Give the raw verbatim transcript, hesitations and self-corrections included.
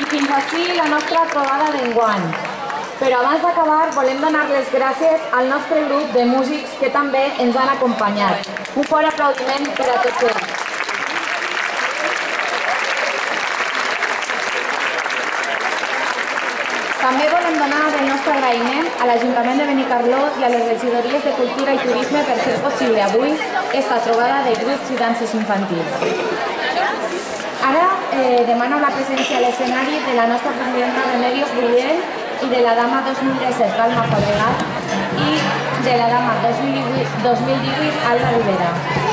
fins així la nostra trobada d'enguany. Però abans d'acabar volem donar les gràcies al nostre grup de músics que també ens han acompanyat. Un fort aplaudiment per a tots ells. També volem donar el nostre agraïment a l'Ajuntament de Benicarló i a les regidories de Cultura i Turisme per fer possible avui esta trobada de grups i danses infantils. Ara eh, demano la presència a l'escenari de la nostra presidenta Remedios Bruguel i de la dama dos mil disset Alma Fabregat i de la dama dos mil divuit Alba Rivera.